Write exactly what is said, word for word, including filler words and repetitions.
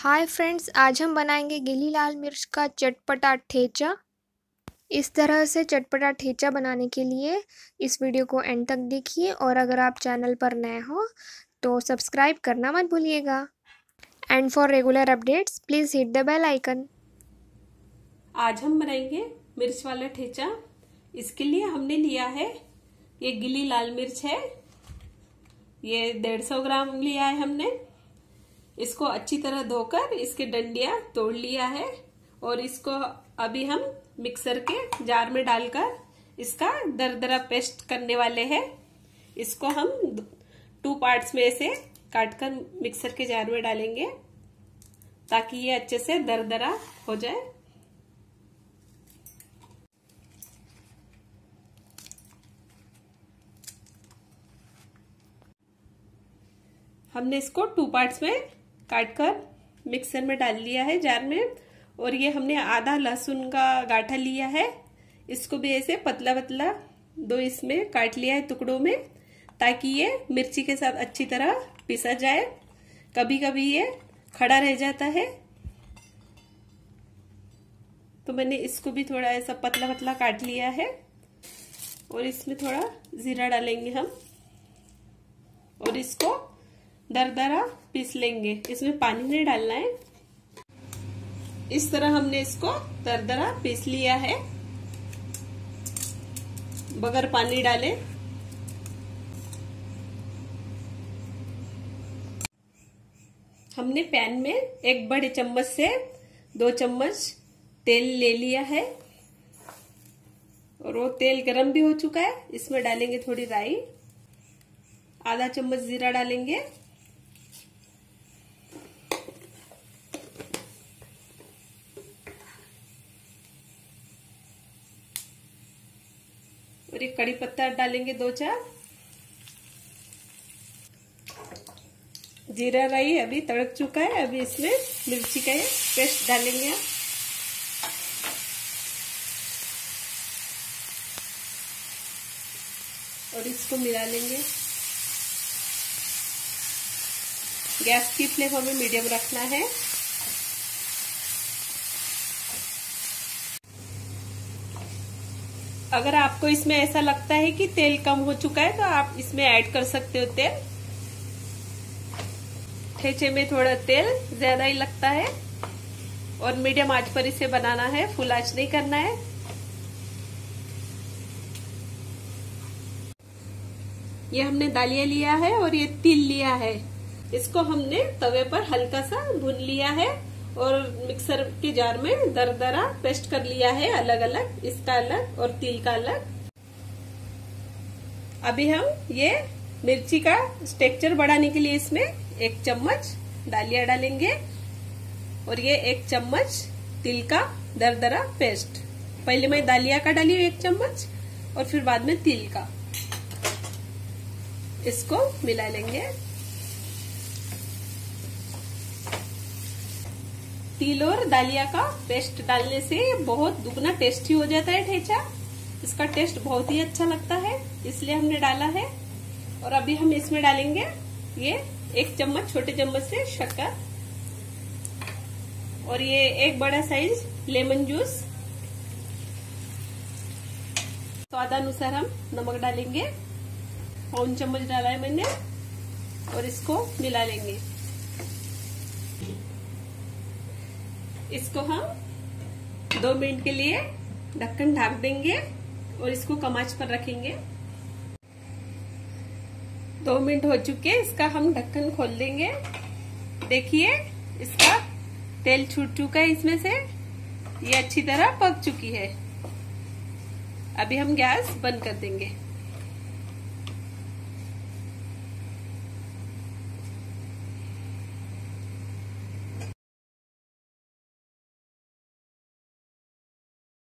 Hi friends, आज हम बनाएंगे गीली लाल मिर्च का चटपटा ठेचा। इस तरह से चटपटा ठेचा बनाने के लिए इस वीडियो को एंड तक देखिए और अगर आप चैनल पर नए हो तो सब्सक्राइब करना मत भूलिएगा। And for regular updates please hit the bell icon. आज हम बनाएंगे मिर्च वाला ठेचा। इसके लिए हमने लिया है ये गीली लाल मिर्च है, ये डेढ़ सौ ग्राम लिया है हमने। इसको अच्छी तरह धोकर इसके डंडियां तोड़ लिया है और इसको अभी हम मिक्सर के जार में डालकर इसका दरदरा पेस्ट करने वाले हैं। इसको हम टू पार्ट्स में से काटकर मिक्सर के जार में डालेंगे ताकि ये अच्छे से दरदरा हो जाए। हमने इसको टू पार्ट्स में काटकर मिक्सर में डाल लिया है जार में। और ये हमने आधा लहसुन का गाठा लिया है, इसको भी ऐसे पतला पतला दो इसमें काट लिया है टुकड़ों में ताकि ये मिर्ची के साथ अच्छी तरह पिसा जाए। कभी कभी ये खड़ा रह जाता है तो मैंने इसको भी थोड़ा ऐसा पतला पतला काट लिया है। और इसमें थोड़ा जीरा डालेंगे हम और इसको दरदरा पीस लेंगे। इसमें पानी नहीं डालना है। इस तरह हमने इसको दरदरा पीस लिया है बगैर पानी डाले। हमने पैन में एक बड़े चम्मच से दो चम्मच तेल ले लिया है और वो तेल गरम भी हो चुका है। इसमें डालेंगे थोड़ी राई, आधा चम्मच जीरा डालेंगे और एक कड़ी पत्ता डालेंगे दो चार। जीरा राई अभी तड़क चुका है, अभी इसमें मिर्ची का पेस्ट डालेंगे और इसको मिला लेंगे। गैस की फ्लेम हमें मीडियम रखना है। अगर आपको इसमें ऐसा लगता है कि तेल कम हो चुका है तो आप इसमें ऐड कर सकते हो तेल। ठेचे में थोड़ा तेल ज्यादा ही लगता है और मीडियम आंच पर इसे बनाना है, फुल आंच नहीं करना है। ये हमने दालिया लिया है और ये तिल लिया है। इसको हमने तवे पर हल्का सा भून लिया है और मिक्सर के जार में दरदरा पेस्ट कर लिया है अलग अलग, इसका अलग और तिल का अलग। अभी हम ये मिर्ची का टेक्सचर बढ़ाने के लिए इसमें एक चम्मच दालिया डालेंगे और ये एक चम्मच तिल का दरदरा पेस्ट। पहले मैं दालिया का डाली एक चम्मच और फिर बाद में तिल का। इसको मिला लेंगे। तिल और दालिया का पेस्ट डालने से बहुत दुगना टेस्टी हो जाता है ठेचा। इसका टेस्ट बहुत ही अच्छा लगता है, इसलिए हमने डाला है। और अभी हम इसमें डालेंगे ये एक चम्मच छोटे चम्मच से शक्कर और ये एक बड़ा साइज लेमन जूस। स्वादानुसार हम नमक डालेंगे, पौन चम्मच डाला है मैंने और इसको मिला लेंगे। इसको हम दो मिनट के लिए ढक्कन ढक देंगे और इसको कम आंच पर रखेंगे। दो मिनट हो चुके, इसका हम ढक्कन खोल देंगे। देखिए इसका तेल छूट चुका है इसमें से, ये अच्छी तरह पक चुकी है। अभी हम गैस बंद कर देंगे।